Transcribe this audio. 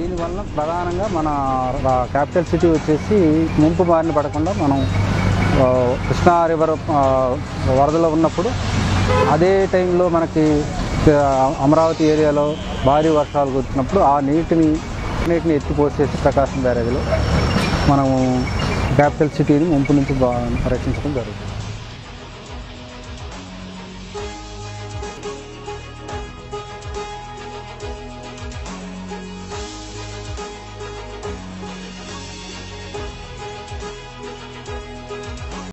దీనివల్ల ప్రధానంగా మన క్యాపిటల్ సిటీ వచ్చేసి ముంపు బారిన పడకుండా మనం కృష్ణా రివర్ వరదలో ఉన్నప్పుడు అదే టైంలో మనకి అమరావతి ఏరియాలో భారీ వర్షాలు కురిసినప్పుడు ఆ నీటిని ఎత్తిపోసేసి ప్రకాశం బ్యారేజ్లో మనము క్యాపిటల్ సిటీని ముంపు నుంచి రక్షించడం జరుగుతుంది.